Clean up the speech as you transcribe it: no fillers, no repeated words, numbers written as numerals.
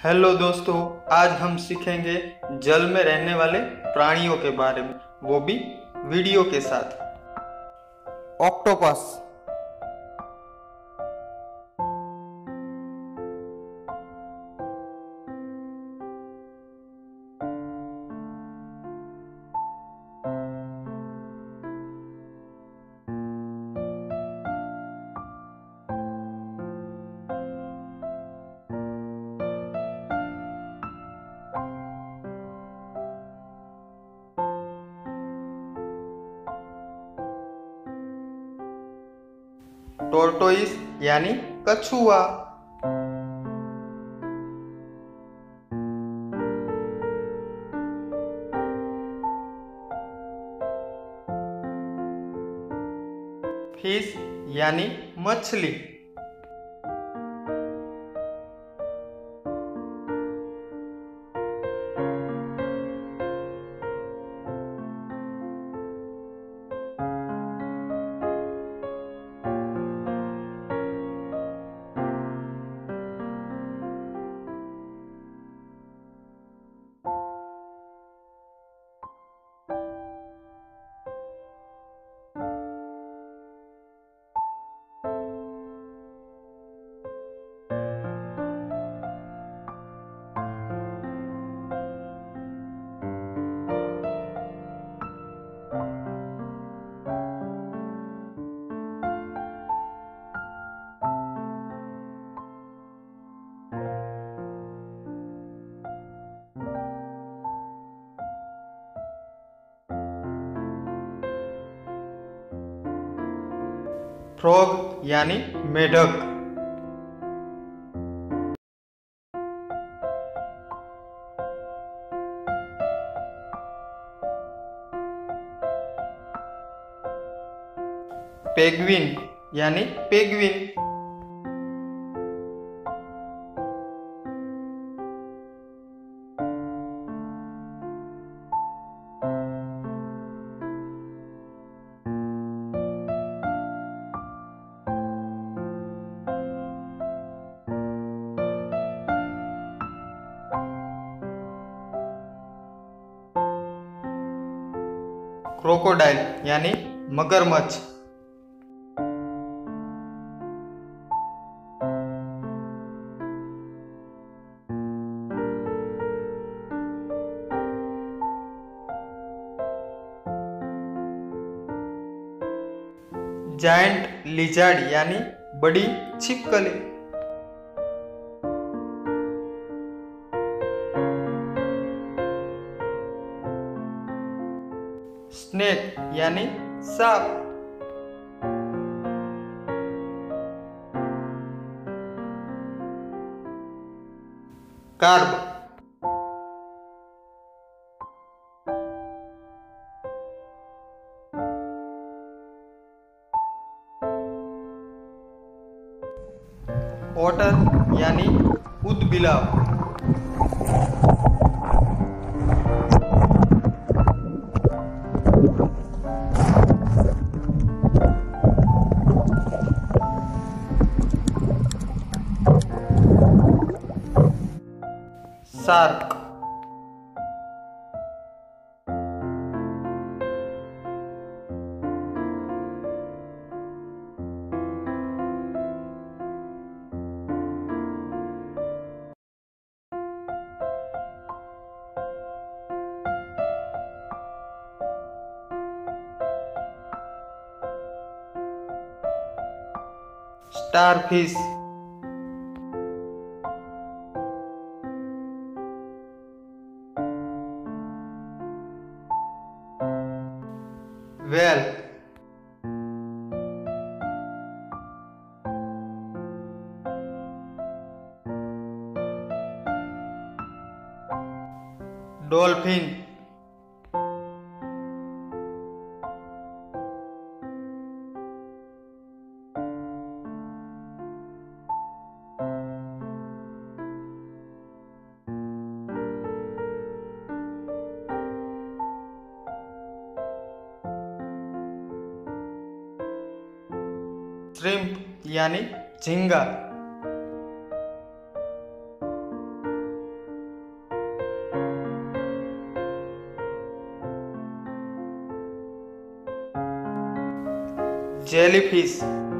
Hello दोस्तों, आज हम सीखेंगे जल में रहने वाले प्राणियों के बारे में, वो भी वीडियो के साथ। ऑक्टोपस। टोर्टोइस यानी कछुआ। फिश यानी मछली। फ्रॉग यानी मेढक। पेंगुइन यानी पेंगुइन। क्रोकोडाइल यानी मगरमच्छ। जायंट लिजर्ड यानी बड़ी छिपकली। स्नेक यानी सांप। कार्प। ओटर यानी ऊदबिलाव। Shark. Starfish. Whale. Dolphin. Shrimp यानी झींगा। जेलीफिश।